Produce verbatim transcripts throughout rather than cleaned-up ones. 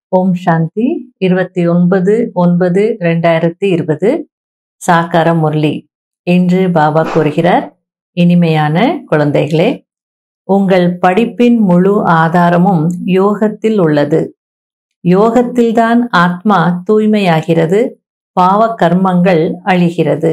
ஓம் சாந்தி இருபத்தி ஒன்பது ஒன்பது ரெண்டாயிரத்தி இருபது சாக்கார முரளி. இன்று பாபா கூறுகிறார், இனிமையான குழந்தைகளே, உங்கள் படிப்பின் முழு ஆதாரமும் யோகத்தில் உள்ளது. யோகத்தில்தான் ஆத்மா தூய்மையாகிறது, பாவ கர்மங்கள் அழிகிறது.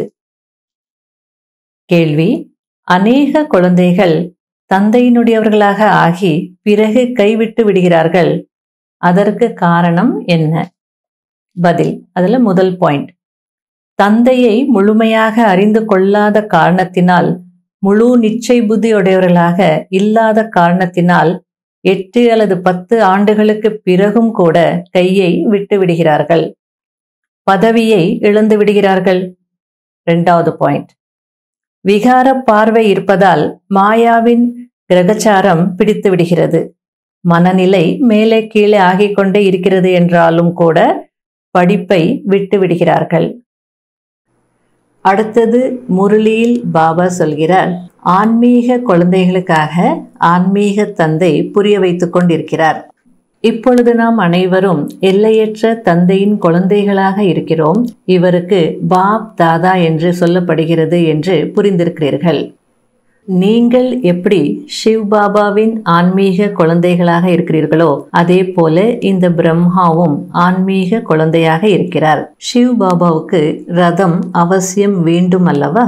கேள்வி: அநேக குழந்தைகள் தந்தையினுடையவர்களாக ஆகி பிறகு கைவிட்டு விடுகிறார்கள். அதற்கு காரணம் என்ன? பதில்: அதுல முதல் பாயிண்ட், தந்தையை முழுமையாக அறிந்து கொள்ளாத காரணத்தினால், முழு நிச்சய புத்தியுடையவர்களாக இல்லாத காரணத்தினால் எட்டு அல்லது பத்து ஆண்டுகளுக்கு பிறகும் கூட கையை விட்டு விடுகிறார்கள், பதவியை இழந்து விடுகிறார்கள். இரண்டாவது பாயிண்ட், விகார பார்வை இருப்பதால் மாயாவின் கிரகச்சாரம் பிடித்து விடுகிறது. மனநிலை மேலே கீழே ஆகிக் கொண்டே இருக்கிறது என்றாலும் கூட படிப்பை விட்டு விடுகிறார்கள். அடுத்தது முரளியில் பாபா சொல்கிறார், ஆன்மீக குழந்தைகளுக்காக ஆன்மீக தந்தை புரிய வைத்துக் கொண்டிருக்கிறார். இப்பொழுது நாம் அனைவரும் எல்லையற்ற தந்தையின் குழந்தைகளாக இருக்கிறோம். இவருக்கு பாப் தாதா என்று சொல்லப்படுகிறது என்று புரிந்திருக்கிறீர்கள். நீங்கள் எப்படி சிவ் பாபாவின் ஆன்மீக குழந்தைகளாக இருக்கிறீர்களோ அதே போல இந்த பிரம்மாவும் ஆன்மீக குழந்தையாக இருக்கிறார். சிவ் பாபாவுக்கு ரதம் அவசியம் வேண்டும் அல்லவா?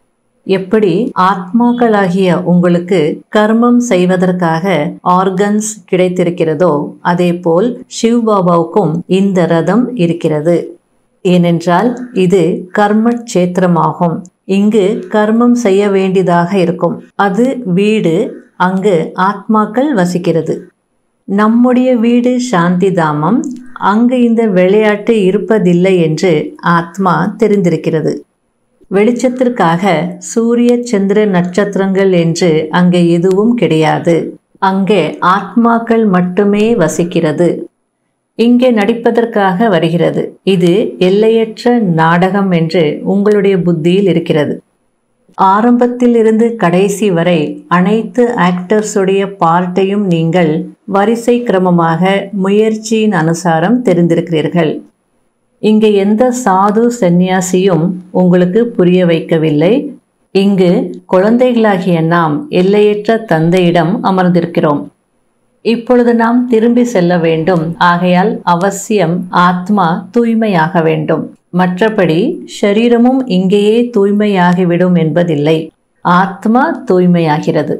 எப்படி ஆத்மாக்களாகிய உங்களுக்கு கர்மம் செய்வதற்காக ஆர்கன்ஸ் கிடைத்திருக்கிறதோ அதே போல் சிவ் பாபாவுக்கும் இந்த ரதம் இருக்கிறது. ஏனென்றால் இது கர்ம கஷேத்திரமாகும். இங்கு கர்மம் செய்ய வேண்டியதாக இருக்கும். அது வீடு, அங்கு ஆத்மாக்கள் வசிக்கிறது. நம்முடைய வீடு சாந்தி தாமம், அங்கு இந்த விளையாட்டு இருப்பதில்லை என்று ஆத்மா தெரிந்திருக்கிறது. வெளிச்சத்திற்காக சூரிய சந்திர நட்சத்திரங்கள் என்று அங்கே எதுவும் கிடையாது. அங்கே ஆத்மாக்கள் மட்டுமே வசிக்கிறது. இங்கே நடிப்பதற்காக வருகிறது. இது எல்லையற்ற நாடகம் என்று உங்களுடைய புத்தியில் இருக்கிறது. ஆரம்பத்தில் இருந்து கடைசி வரை அனைத்து ஆக்டர்ஸுடைய பார்ட்டையும் நீங்கள் வரிசை கிரமமாக முயற்சியின் அனுசாரம் தெரிந்திருக்கிறீர்கள். இங்கே எந்த சாது சந்நியாசியும் உங்களுக்கு புரிய வைக்கவில்லை. இங்கு குழந்தைகளாகிய நாம் எல்லையற்ற தந்தையிடம் அமர்ந்திருக்கிறோம். இப்பொழுது நாம் திரும்பி செல்ல வேண்டும். ஆகையால் அவசியம் ஆத்மா தூய்மையாக வேண்டும். மற்றபடி ஷரீரமும் இங்கேயே தூய்மையாகிவிடும் என்பதில்லை. ஆத்மா தூய்மையாகிறது.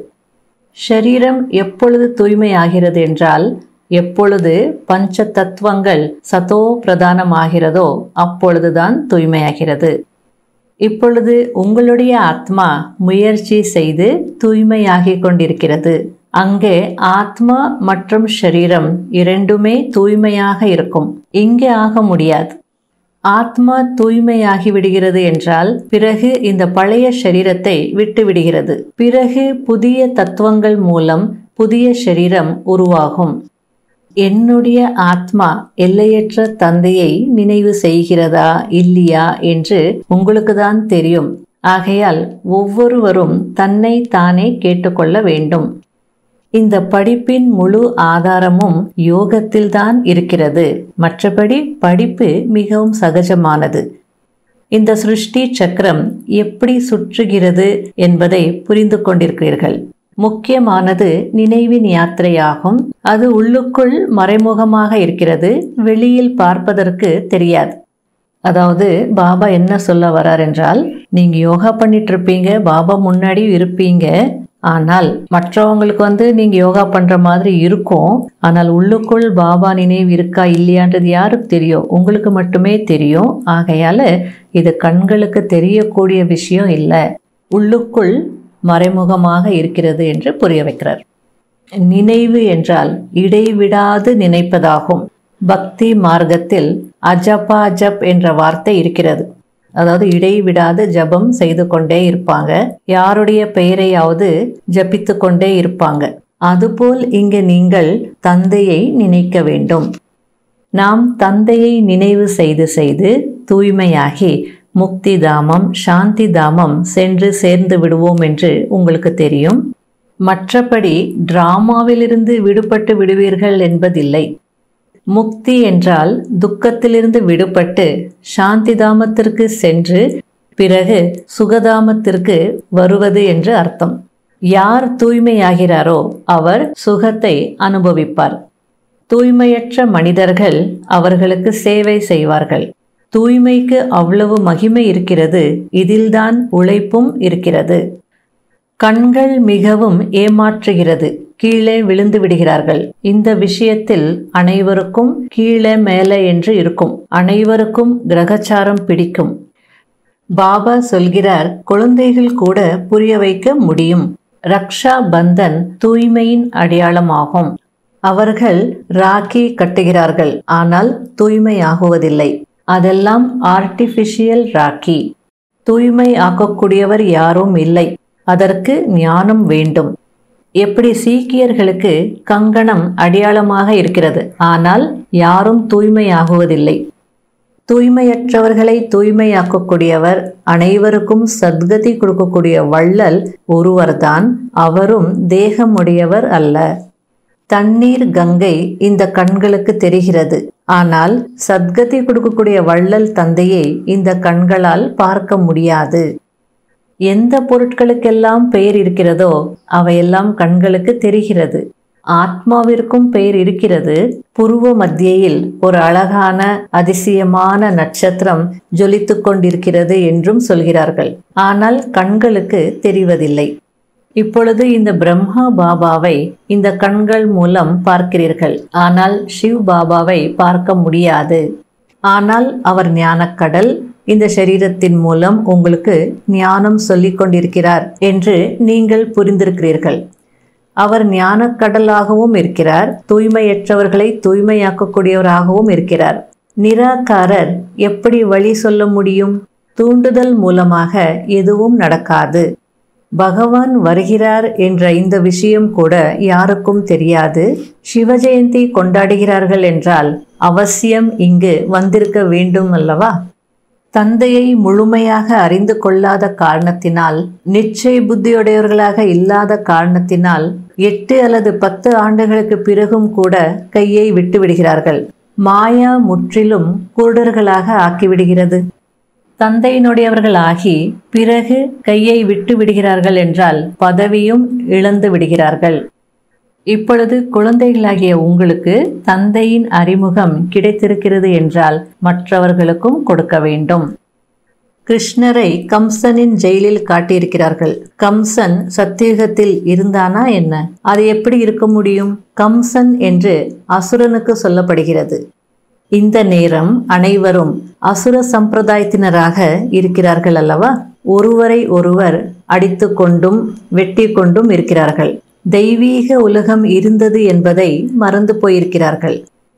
ஷரீரம் எப்பொழுது தூய்மையாகிறது என்றால், எப்பொழுது பஞ்ச தத்துவங்கள் சதோ பிரதானமாகிறதோ அப்பொழுதுதான் தூய்மையாகிறது. இப்பொழுது உங்களுடைய ஆத்மா முயற்சி செய்து தூய்மையாகிக் கொண்டிருக்கிறது. அங்கே ஆத்மா மற்றும் ஷரீரம் இரண்டுமே தூய்மையாக இருக்கும். இங்கே ஆக முடியாது. ஆத்மா தூய்மையாகி விடுகிறது என்றால் பிறகு இந்த பழைய ஷரீரத்தை விட்டு விடுகிறது. பிறகு புதிய தத்துவங்கள் மூலம் புதிய ஷரீரம் உருவாகும். என்னுடைய ஆத்மா எல்லையற்ற தந்தையை நினைவு செய்கிறதா இல்லையா என்று உங்களுக்கு தான் தெரியும். ஆகையால் ஒவ்வொருவரும் தன்னை தானே கேட்டுக்கொள்ள வேண்டும். இந்த படிப்பின் முழு ஆதாரமும் யோகத்தில் தான் இருக்கிறது. மற்றபடி படிப்பு மிகவும் சகஜமானது. இந்த சிருஷ்டி சக்கரம் எப்படி சுற்றுகிறது என்பதை புரிந்து கொண்டிருக்கிறீர்கள். முக்கியமானது நினைவின் யாத்திரையாகும். அது உள்ளுக்குள் மறைமுகமாக இருக்கிறது, வெளியில் பார்ப்பதற்கு தெரியாது. அதாவது பாபா என்ன சொல்ல வர்றார் என்றால், நீங்க யோகா பண்ணிட்டு இருப்பீங்க, பாபா முன்னாடி இருப்பீங்க. ஆனால் மற்றவங்களுக்கு வந்து நீங்க யோகா பண்ற மாதிரி இருக்கும். ஆனால் உள்ளுக்குள் பாபா நினைவு இருக்கா இல்லையான்றது யாருக்கு தெரியும்? உங்களுக்கு மட்டுமே தெரியும். ஆகையால இது கண்களுக்கு தெரியக்கூடிய விஷயம் இல்லை, உள்ளுக்குள் மறைமுகமாக இருக்கிறது என்று புரிய வைக்கிறார். நினைவு என்றால் இடைவிடாது நினைப்பதாகும். பக்தி மார்க்கத்தில் அஜபா ஜப் என்ற வார்த்தை இருக்கிறது. அதாவது இடைவிடாது ஜபம் செய்து கொண்டே இருப்பாங்க. யாருடைய பெயரையாவது ஜபித்து கொண்டே இருப்பாங்க. அதுபோல் இங்கு நீங்கள் தந்தையை நினைக்க வேண்டும். நாம் தந்தையை நினைவு செய்து செய்து தூய்மையாகி முக்தி தாமம் சாந்தி தாமம் சென்று சேர்ந்து விடுவோம் என்று உங்களுக்கு தெரியும். மற்றபடி டிராமாவிலிருந்து விடுபட்டு விடுவீர்கள் என்பதில்லை. முக்தி என்றால் துக்கத்திலிருந்து விடுபட்டு சாந்திதாமத்திற்கு சென்று பிறகு சுகதாமத்திற்கு வருவது என்று அர்த்தம். யார் தூய்மையாகிறாரோ அவர் சுகத்தை அனுபவிப்பார். தூய்மையற்ற மனிதர்கள் அவர்களுக்கு சேவை செய்வார்கள். தூய்மைக்கு அவ்வளவு மகிமை இருக்கிறது, இதில்தான் உழைப்பும் இருக்கிறது. கண்கள் மிகவும் ஏமாற்றுகிறது, கீழே விழுந்து விடுகிறார்கள். இந்த விஷயத்தில் அனைவருக்கும் கீழே மேலே என்று இருக்கும். அனைவருக்கும் கிரகச்சாரம் பிடிக்கும். பாபா சொல்கிறார், குழந்தைகள் கூட புரிய வைக்க முடியும். ரக்ஷா பந்தன் தூய்மையின் அடையாளமாகும். அவர்கள் ராக்கி கட்டுகிறார்கள், ஆனால் தூய்மையாகுவதில்லை. அதெல்லாம் ஆர்டிஃபிஷியல் ராக்கி. தூய்மை ஆக்கக்கூடியவர் யாரும் இல்லை. அதற்கு ஞானம் வேண்டும். எப்படி சீக்கியர்களுக்கு கங்கணம் அடையாளமாக இருக்கிறது, ஆனால் யாரும் தூய்மையாகுவதில்லை. தூய்மையற்றவர்களை தூய்மையாக்கக்கூடியவர், அனைவருக்கும் சத்கதி கொடுக்கக்கூடிய வள்ளல் ஒருவர்தான். அவரும் தேகமுடையவர் அல்ல. தண்ணீர் கங்கை இந்த கண்களுக்கு தெரிகிறது, ஆனால் சத்கதி கொடுக்கக்கூடிய வள்ளல் தந்தையை இந்த கண்களால் பார்க்க முடியாது. எந்த பொருட்களுக்கெல்லாம் பெயர் இருக்கிறதோ அவையெல்லாம் கண்களுக்கு தெரிகிறது. ஆத்மாவிற்கும் பெயர் இருக்கிறது. புருவ மத்தியில் ஒரு அழகான அதிசயமான நட்சத்திரம் ஜொலித்து கொண்டிருக்கிறது என்றும் சொல்கிறார்கள். ஆனால் கண்களுக்கு தெரிவதில்லை. இப்பொழுது இந்த பிரம்மா பாபாவை இந்த கண்கள் மூலம் பார்க்கிறீர்கள், ஆனால் சிவ் பாபாவை பார்க்க முடியாது. ஆனால் அவர் ஞானக்கடல். இந்த சரீரத்தின் மூலம் உங்களுக்கு ஞானம் சொல்லிக் கொண்டிருக்கிறார் என்று நீங்கள் புரிந்திருக்கிறீர்கள். அவர் ஞானக்கடலாகவும் இருக்கிறார், தூய்மையற்றவர்களை தூய்மையாக்கக்கூடியவராகவும் இருக்கிறார். நிராகாரர் எப்படி வழி சொல்ல முடியும்? தூண்டுதல் மூலமாக எதுவும் நடக்காது. பகவான் வருகிறார் என்ற இந்த விஷயம் கூட யாருக்கும் தெரியாது. சிவஜெயந்தி கொண்டாடுகிறார்கள் என்றால் அவசியம் இங்கு வந்திருக்க வேண்டும் அல்லவா? தந்தையை முழுமையாக அறிந்து கொள்ளாத காரணத்தினால், நிச்சய புத்தியுடையவர்களாக இல்லாத காரணத்தினால் எட்டு அல்லது பத்து ஆண்டுகளுக்கு பிறகும் கூட கையை விட்டு விடுகிறார்கள். மாயா முற்றிலும் குருடர்களாக ஆக்கிவிடுகிறது. தந்தையினுடையவர்கள் ஆகி பிறகு கையை விட்டு விடுகிறார்கள் என்றால் பதவியும் இழந்து விடுகிறார்கள். இப்பொழுது குழந்தைகளாகிய உங்களுக்கு தந்தையின் அறிமுகம் கிடைத்திருக்கிறது என்றால் மற்றவர்களுக்கும் கொடுக்க வேண்டும். கிருஷ்ணரை கம்சனின் ஜெயிலில் காட்டியிருக்கிறார்கள். கம்சன் சத்தியுகத்தில் இருந்தானா என்ன? அது எப்படி இருக்க முடியும்? கம்சன் என்று அசுரனுக்கு சொல்லப்படுகிறது. இந்த நேரம் அனைவரும் அசுர சம்பிரதாயத்தினராக இருக்கிறார்கள் அல்லவா? ஒருவரை ஒருவர் அடித்து கொண்டும் வெட்டி கொண்டும் இருக்கிறார்கள். தெய்வீக உலகம் இருந்தது என்பதை மறந்து போயிருக்கிறார்கள்.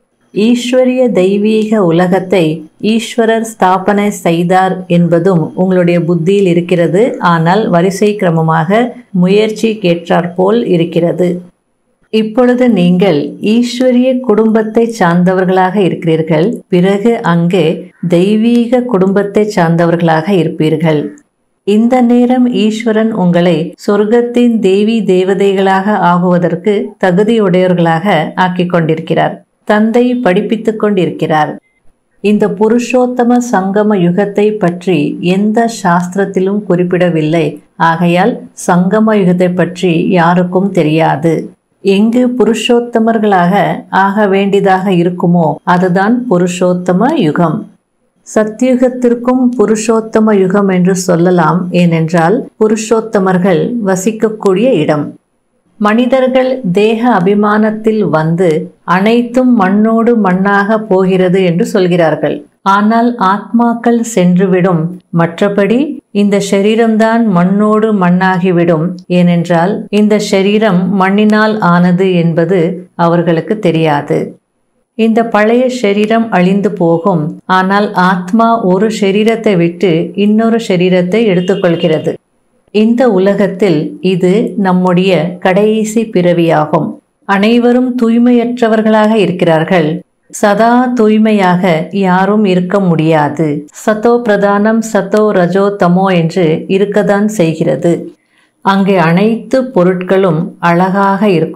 ஈஸ்வரிய தெய்வீக உலகத்தை ஈஸ்வரர் ஸ்தாபனை செய்தார் என்பதும் உங்களுடைய புத்தியில் இருக்கிறது. ஆனால் வரிசை கிரமமாக முயற்சி கேட்டாற்போல் இருக்கிறது. இப்பொழுது நீங்கள் ஈஸ்வரிய குடும்பத்தை சார்ந்தவர்களாக இருக்கிறீர்கள். பிறகு அங்கே தெய்வீக குடும்பத்தை சார்ந்தவர்களாக இருப்பீர்கள். இந்த நேரம் ஈஸ்வரன் உங்களை சொர்க்கத்தின் தேவி தேவதைகளாக ஆகுவதற்கு தகுதியுடையவர்களாக ஆக்கிக் கொண்டிருக்கிறார். தந்தை படிப்பித்துக் கொண்டிருக்கிறார். இந்த புருஷோத்தம சங்கம யுகத்தை பற்றி எந்த சாஸ்திரத்திலும் குறிப்பிடவில்லை. ஆகையால் சங்கம யுகத்தை பற்றி யாருக்கும் தெரியாது. எங்கு புருஷோத்தமர்களாக ஆக வேண்டியதாக இருக்குமோ அதுதான் புருஷோத்தம யுகம். சத்தியுகத்திற்கும் புருஷோத்தம யுகம் என்று சொல்லலாம். ஏனென்றால் புருஷோத்தமர்கள் வசிக்கக்கூடிய இடம். மனிதர்கள் தேக அபிமானத்தில் வந்து அனைத்தும் மண்ணோடு மண்ணாக போகிறது என்று சொல்கிறார்கள். ஆனால் ஆத்மாக்கள் சென்றுவிடும். மற்றபடி இந்த ஷரீரம்தான் மண்ணோடு மண்ணாகிவிடும். ஏனென்றால் இந்த ஷரீரம் மண்ணினால் ஆனது என்பது அவர்களுக்கு தெரியாது. இந்த பழைய ஷரீரம் அழிந்து போகும். ஆனால் ஆத்மா ஒரு ஷரீரத்தை விட்டு இன்னொரு ஷரீரத்தை எடுத்துக்கொள்கிறது. இந்த உலகத்தில் இது நம்முடைய கடைசி பிறவியாகும். அனைவரும் தூய்மையற்றவர்களாக இருக்கிறார்கள். சதா தூய்மையாக யாரும் இருக்க முடியாது. சத்தோ பிரதானம், சத்தோ ரஜோ தமோ என்று இருக்கத்தான் செய்கிறது. அங்கே அனைத்து பொருட்களும் அழகாக இருக்கும்.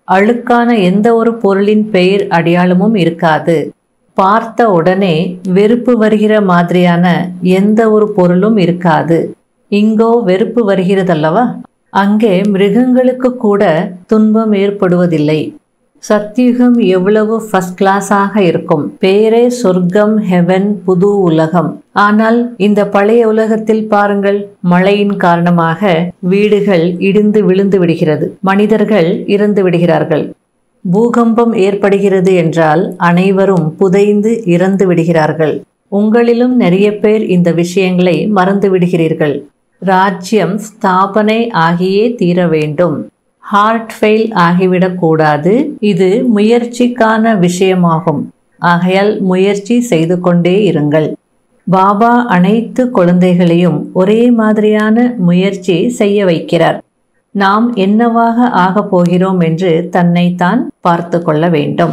அழுக்கான எந்த ஒரு பொருளின் பெயர் அடையாளமும் இருக்காது. பார்த்த உடனே வெறுப்பு வருகிற மாதிரியான எந்த ஒரு பொருளும் இருக்காது. இங்கோ வெறுப்பு வருகிறதல்லவா, அங்கே மிருகங்களுக்கு கூட துன்பம் ஏற்படுவதில்லை. சத்தியுகம் எவ்வளவு ஃபர்ஸ்ட் கிளாஸாக இருக்கும். பேரே சொர்க்கம், ஹெவன், புது உலகம். ஆனால் இந்த பழைய உலகத்தில் பாருங்கள், மழையின் காரணமாக வீடுகள் இடிந்து விழுந்து விடுகிறது, மனிதர்கள் இறந்து விடுகிறார்கள். பூகம்பம் ஏற்படுகிறது என்றால் அனைவரும் புதைந்து இறந்து விடுகிறார்கள். உங்களிலும் நிறைய பேர் இந்த விஷயங்களை மறந்து விடுகிறீர்கள். ராஜ்யம் ஸ்தாபனை ஆகியே தீர வேண்டும். ஹார்ட் ஃபெயில் ஆகிவிடக்கூடாது. இது முயற்சிக்கான விஷயமாகும். ஆகையால் முயற்சி செய்து கொண்டே இருங்கள். பாபா அனைத்து குழந்தைகளையும் ஒரே மாதிரியான முயற்சி செய்ய வைக்கிறார். நாம் என்னவாக ஆகப் போகிறோம் என்று தன்னைத்தான் பார்த்து கொள்ள வேண்டும்.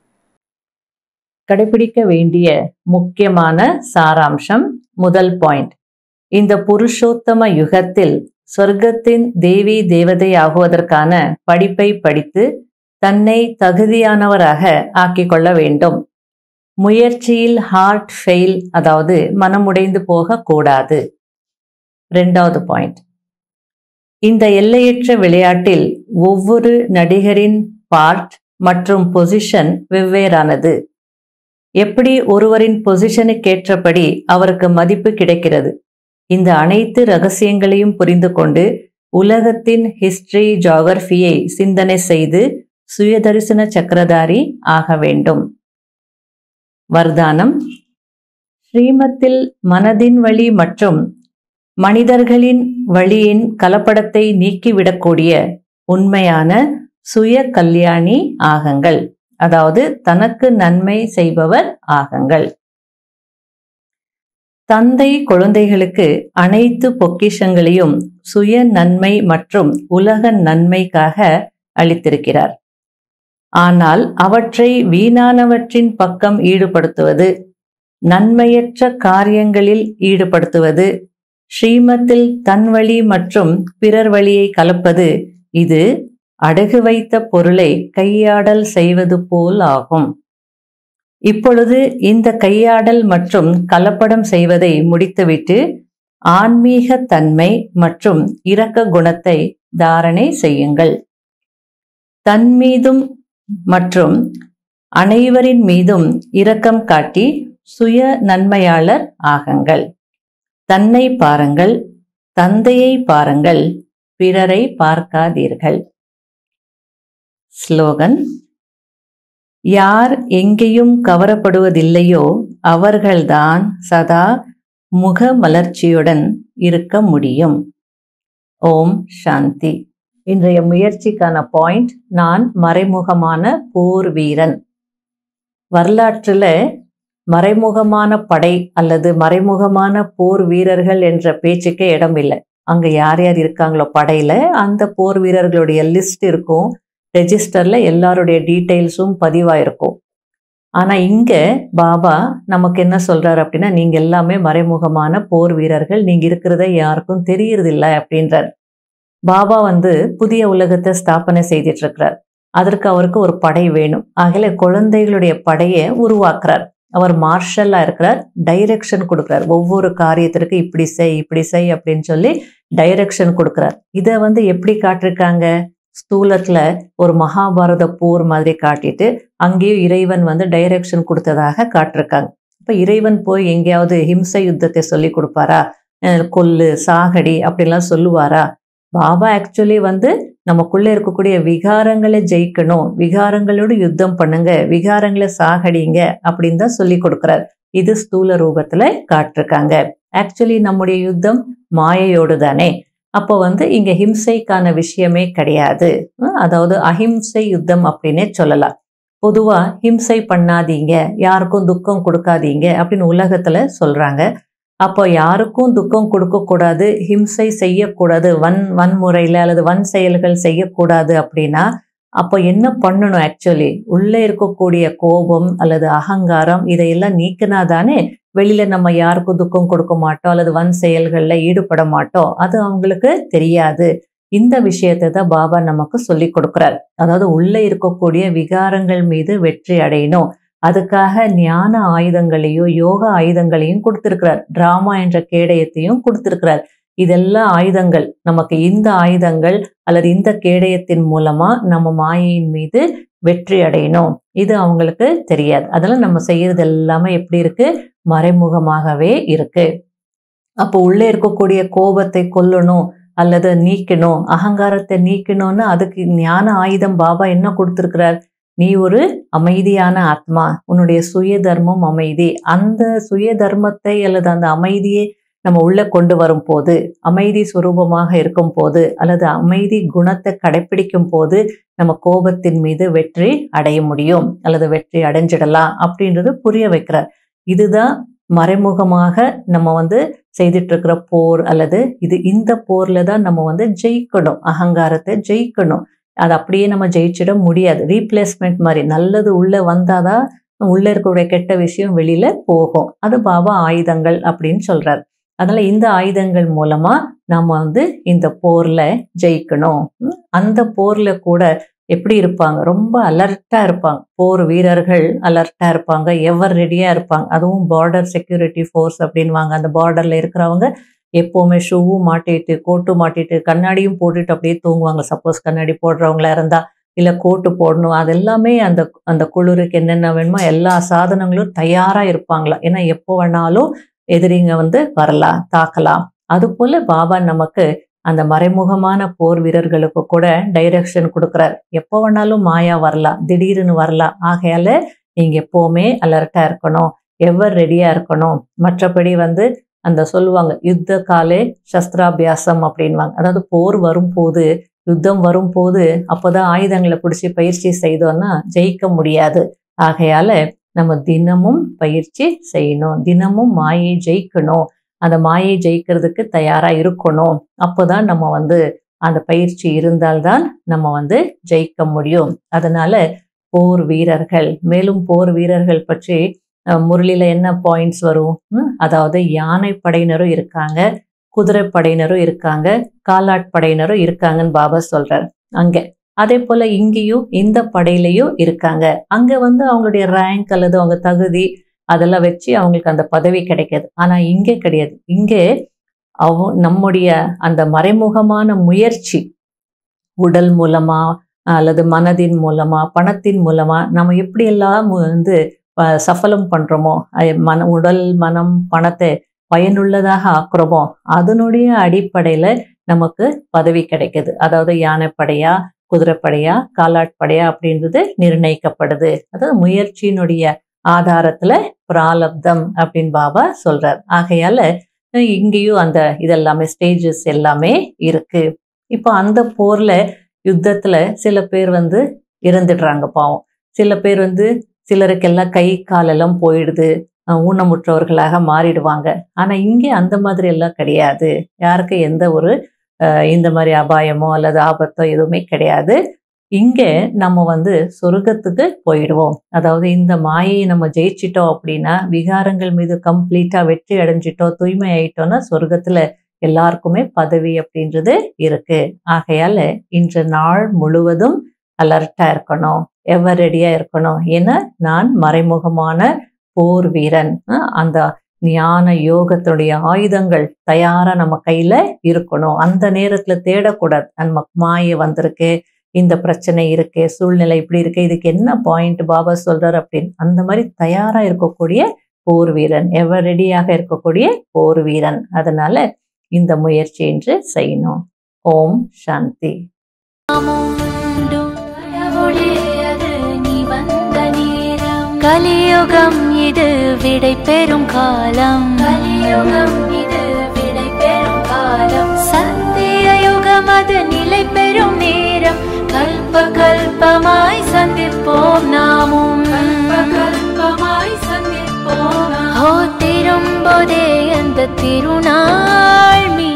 கடைபிடிக்க வேண்டிய முக்கியமான சாராம்சம். முதல் பாயிண்ட், இந்த புருஷோத்தம யுகத்தில் சொர்க்கத்தின் தேவி தேவதை ஆகுவதற்கான படிப்பை படித்து தன்னை தகுதியானவராக ஆக்கிக் கொள்ள வேண்டும். முயற்சியில் ஹார்ட் ஃபெயில், அதாவது மனமுடைந்து போக கூடாது. இரண்டாவது பாயிண்ட், இந்த எல்லையற்ற விளையாட்டில் ஒவ்வொரு நடிகரின் பார்ட் மற்றும் பொசிஷன் வெவ்வேறானது. எப்படி ஒருவரின் பொசிஷனுக்கேற்றபடி அவருக்கு மதிப்பு கிடைக்கிறது. இந்த அனைத்து ரகசியங்களையும் புரிந்து கொண்டு உலகத்தின் ஹிஸ்டரி, ஜியோகிராஃபியை சிந்தனை செய்து சுயதரிசன சக்கரதாரி ஆக வேண்டும். வர்தானம். ஸ்ரீமத்தில் மனதின் வழி மற்றும் மனிதர்களின் வழியின் கலப்படத்தை நீக்கிவிடக்கூடிய உண்மையான சுய கல்யாணி ஆகுங்கள். அதாவது தனக்கு நன்மை செய்பவர் ஆகுங்கள். தந்தை குழந்தைகளுக்கு அனைத்து பொக்கிஷங்களையும் சுய நன்மை மற்றும் உலக நன்மைக்காக அளித்திருக்கிறார். ஆனால் அவற்றை வீணானவற்றின் பக்கம் ஈடுபடுத்துவது, நன்மையற்ற காரியங்களில் ஈடுபடுத்துவது, ஸ்ரீமத்தில் தன் வழி மற்றும் பிறர் வழியை கலப்பது, இது அடகு வைத்த பொருளை கையாடல் செய்வது போல் ஆகும். இப்பொழுது இந்த கையாடல் மற்றும் கலப்படம் செய்வதை முடித்துவிட்டு ஆன்மீக தன்மை மற்றும் இரக்க குணத்தை தாரணை செய்யுங்கள். தன் மீதும் மற்றும் அனைவரின் மீதும் இரக்கம் காட்டி சுய நன்மையாளர் ஆகுங்கள். தன்னை பாருங்கள், தந்தையை பாருங்கள், பிறரை பார்க்காதீர்கள். ஸ்லோகன். யார் எங்கேயும் கவரப்படுவதில்லையோ அவர்கள்தான் சதா முக மலர்ச்சியுடன் இருக்க முடியும். ஓம் சாந்தி. இன்றைய முயற்சிக்கான பாயிண்ட், நான் மறைமுகமான போர் வீரன். வரலாற்றில் மறைமுகமான படை அல்லது மறைமுகமான போர் வீரர்கள் என்ற பேச்சுக்கே இடம் இல்லை. அங்க யார் யார் இருக்காங்களோ படையில அந்த போர் வீரர்களுடைய லிஸ்ட் இருக்கும். ரெஜிஸ்டர்ல எல்லாருடைய டீட்டெயில்ஸும் பதிவாயிருக்கும். ஆனா இங்க பாபா நமக்கு என்ன சொல்றாரு அப்படின்னா, நீங்க எல்லாமே மறைமுகமான போர் வீரர்கள், நீங்க இருக்கிறத யாருக்கும் தெரியறதில்லை அப்படின்றார். பாபா வந்து புதிய உலகத்தை ஸ்தாபனை செய்துட்டு இருக்கிறார். அதற்கு அவருக்கு ஒரு படை வேணும். ஆகல குழந்தைகளுடைய படையை உருவாக்குறார். அவர் மார்ஷல்லா இருக்கிறார், டைரக்ஷன் கொடுக்கிறார். ஒவ்வொரு காரியத்திற்கு இப்படி செய் இப்படி செய் அப்படின்னு சொல்லி டைரக்ஷன் கொடுக்கிறார். இதை வந்து எப்படி காட்டிருக்காங்க, ஸ்தூலத்துல ஒரு மகாபாரத போர் மாதிரி காட்டிட்டு அங்கேயும் இறைவன் வந்து டைரக்ஷன் கொடுத்ததாக காட்டிருக்காங்க. இப்ப இறைவன் போய் எங்கேயாவது ஹிம்சை யுத்தத்தை சொல்லி கொடுப்பாரா, கொல்லு சாகடி அப்படிலாம் சொல்லுவாரா? பாபா ஆக்சுவலி வந்து நமக்குள்ள இருக்கக்கூடிய விகாரங்களை ஜெயிக்கணும், விகாரங்களோடு யுத்தம் பண்ணுங்க, விகாரங்களை சாகடிங்க அப்படின்னு தான் சொல்லி கொடுக்கிறார். இது ஸ்தூல ரூபத்துல காட்டிருக்காங்க. ஆக்சுவலி நம்முடைய யுத்தம் மாயையோடு தானே. அப்போ வந்து இங்க ஹிம்சைக்கான விஷயமே கிடையாது. அதாவது அஹிம்சை யுத்தம் அப்படின்னே சொல்லலாம். பொதுவா ஹிம்சை பண்ணாதீங்க, யாருக்கும் துக்கம் கொடுக்காதீங்க அப்படின்னு உலகத்துல சொல்றாங்க. அப்போ யாருக்கும் துக்கம் கொடுக்க கூடாது, ஹிம்சை செய்யக்கூடாது, வன் வன்முறையில அல்லது வன் செயல்கள் செய்யக்கூடாது அப்படின்னா அப்போ என்ன பண்ணணும்? ஆக்சுவலி உள்ளே இருக்கக்கூடிய கோபம் அல்லது அகங்காரம் இதையெல்லாம் நீக்கினாதானே வெளியில நம்ம யாருக்கும் துக்கம் கொடுக்க மாட்டோம் அல்லது வன் செயல்கள்ல ஈடுபட மாட்டோம். அது அவங்களுக்கு தெரியாது. இந்த விஷயத்தை தான் பாபா நமக்கு சொல்லி கொடுக்கிறார். அதாவது உள்ள இருக்கக்கூடிய விகாரங்கள் மீது வெற்றி அடையணும். அதுக்காக ஞான ஆயுதங்களையும் யோகா ஆயுதங்களையும் கொடுத்திருக்கிறார். டிராமா என்ற கேடயத்தையும் கொடுத்திருக்கிறார். இதெல்லாம் ஆயுதங்கள். நமக்கு இந்த ஆயுதங்கள் அல்லது இந்த கேடயத்தின் மூலமா நம்ம மாயையின் மீது வெற்றி அடையணும். இது அவங்களுக்கு தெரியாது. அதெல்லாம் நம்ம செய்யறது எல்லாமே எப்படி இருக்கு? மறைமுகமாகவே இருக்கு. அப்போ உள்ளே இருக்கக்கூடிய கோபத்தை கொல்லணும் அல்லது நீக்கணும், அகங்காரத்தை நீக்கணும்னு அதுக்கு ஞான ஆயுதம் பாபா என்ன கொடுத்திருக்கிறார்? நீ ஒரு அமைதியான ஆத்மா, உன்னுடைய சுய தர்மம் அமைதி. அந்த சுய தர்மத்தை அல்லது அந்த அமைதியை நம்ம உள்ள கொண்டு வரும் போது, அமைதி சுரூபமாக இருக்கும் போது அல்லது அமைதி குணத்தை கடைபிடிக்கும் போது நம்ம கோபத்தின் மீது வெற்றி அடைய முடியும் அல்லது வெற்றி அடைஞ்சிடலாம் அப்படின்றது புரிய வைக்கிறார். இதுதான் மறைமுகமாக நம்ம வந்து செய்துட்டு இருக்கிற போர். அல்லது இது இந்த போர்ல தான் நம்ம வந்து ஜெயிக்கணும், அகங்காரத்தை ஜெயிக்கணும். அது அப்படியே நம்ம ஜெயிச்சிட முடியாது. ரீப்ளேஸ்மெண்ட் மாதிரி நல்லது உள்ள வந்தாதான் உள்ள இருக்கக்கூடிய கெட்ட விஷயம் வெளியில போகும். அது பாபா ஆயுதங்கள் அப்படின்னு சொல்றாரு. அதனால இந்த ஆயுதங்கள் மூலமா நம்ம வந்து இந்த போர்ல ஜெயிக்கணும். அந்த போர்ல கூட எப்படி இருப்பாங்க? ரொம்ப அலர்ட்டா இருப்பாங்க. போர் வீரர்கள் அலர்ட்டா இருப்பாங்க, எவர் ரெடியா இருப்பாங்க. அதுவும் பார்டர் செக்யூரிட்டி ஃபோர்ஸ் அப்படின்வாங்க. அந்த பார்டர்ல இருக்கிறவங்க எப்பவுமே ஷூவும் மாட்டிட்டு கோட்டு மாட்டிட்டு கண்ணாடியும் போட்டுட்டு அப்படியே தூங்குவாங்க. சப்போஸ் கண்ணாடி போடுறவங்களா இருந்தா, இல்ல கோட்டு போடணும். அது எல்லாமே அந்த அந்த குளிருக்கு என்னென்ன வேணுமோ எல்லா சாதனங்களும் தயாரா இருப்பாங்களா. ஏன்னா எப்போ வேணாலும் எதிரிங்க வந்து வரலாம், தாக்கலாம். அது போல பாபா நமக்கு அந்த மறைமுகமான போர் வீரர்களுக்கு கூட டைரக்ஷன் கொடுக்குறார். எப்போ வேணாலும் மாயா வரலாம், திடீர்னு வரலாம். ஆகையால நீங்க எப்பவுமே அலர்ட்டா இருக்கணும், எவர் ரெடியா இருக்கணும். மற்றபடி வந்து அந்த சொல்லுவாங்க யுத்த காலே சஸ்திராபியாசம் அப்படின்வாங்க. அதாவது போர் வரும்போது, யுத்தம் வரும்போது அப்போதான் ஆயுதங்களை பிடிச்சி பயிற்சி செய்தோம்னா ஜெயிக்க முடியாது. ஆகையால நம்ம தினமும் பயிற்சி செய்யணும், தினமும் மாயை ஜெயிக்கணும். அந்த மாயை ஜெயிக்கிறதுக்கு தயாரா இருக்கணும். அப்போதான் நம்ம வந்து அந்த பயிற்சி இருந்தால்தான் நம்ம வந்து ஜெயிக்க முடியும். அதனால போர் வீரர்கள், மேலும் போர் வீரர்கள் பற்றி முரளியில என்ன பாயிண்ட்ஸ் வரும்? அதாவது யானை படையினரும் இருக்காங்க, குதிரை படையினரும் இருக்காங்க, காலாட் படையினரும் இருக்காங்கன்னு பாபா சொல்றார் அங்க. அதே போல இங்கேயும் இந்த படையிலையும் இருக்காங்க. அங்க வந்து அவங்களுடைய ரேங்க் அல்லது அவங்க தகுதி அதெல்லாம் வச்சு அவங்களுக்கு அந்த பதவி கிடைக்காது. ஆனா இங்கே கிடையாது. இங்கே அவ நம்முடைய அந்த மறைமுகமான முயற்சி உடல் மூலமா அல்லது மனதின் மூலமா பணத்தின் மூலமா நம்ம எப்படி எல்லாம் வந்து சஃபலம் பண்றோமோ, மன உடல் மனம் பணத்தை பயனுள்ளதாக ஆக்குறோமோ அதனுடைய அடிப்படையில நமக்கு பதவி கிடைக்குது. அதாவது யானைப்படையா குதிரைப்படையா காலாட்படையா அப்படின்றது நிர்ணயிக்கப்படுது. அதாவது முயற்சியினுடைய ஆதாரத்துல பிராலப்தம் அப்படின்னு பாபா சொல்றார். ஆகையால இங்கேயும் அந்த இதெல்லாமே ஸ்டேஜஸ் எல்லாமே இருக்கு. இப்போ அந்த போர்ல யுத்தத்துல சில பேர் வந்து இறந்துடுறாங்க பாவம். சில பேர் வந்து சிலருக்கெல்லாம் கை காலெல்லாம் போயிடுது, ஊனமுற்றவர்களாக மாறிடுவாங்க. ஆனா இங்கே அந்த மாதிரி எல்லாம் கிடையாது. யாருக்கு எந்த ஒரு இந்த மாதிரி அபாயமோ அல்லது ஆபத்தோ எதுவுமே கிடையாது. இங்கே நம்ம வந்து சொர்க்கத்துக்கு போயிடுவோம். அதாவது இந்த மாயை நம்ம ஜெயிச்சிட்டோம் அப்படின்னா, விகாரங்கள் மீது கம்ப்ளீட்டா வெற்றி அடைஞ்சிட்டோம், தூய்மை ஆயிட்டோம்னா சொர்க்கத்துல எல்லாருக்குமே பதவி அப்படின்றது இருக்கு. ஆகையால இன்று நாள் முழுவதும் அலர்ட்டா இருக்கணும், எவர் ரெடியா இருக்கணும். ஏன்னா நான் மறைமுகமான போர் வீரன். அந்த ஞான யோகத்துடைய ஆயுதங்கள் தயாரா நம்ம கையில இருக்கணும். அந்த நேரத்துல தேடக்கூடாது, நம்ம மாயை வந்திருக்கு, இந்த பிரச்சனை இருக்கு, சூழ்நிலை இப்படி இருக்கு, இதுக்கு என்ன பாயிண்ட் பாபா சொல்றாரு அப்படின்னு அந்த மாதிரி தயாரா இருக்கக்கூடிய போர் வீரன், எவர் ரெடியாக இருக்கக்கூடிய போர் வீரன். அதனால இந்த முயற்சி என்று செய்யணும். ஓம் சாந்தி. கலியுகம் இது விடை பெறும் காலம், கலியுகம் இது விடை பெறும் காலம். சத்திய யுகம் அது நிலை பெறும் நேரம். கல்ப கல்பமாய் சந்திப்போம் நாமும், கல்ப கல்பமாய் சந்திப்போம். ஓ திரும்போதே அந்த திருநாள் மீ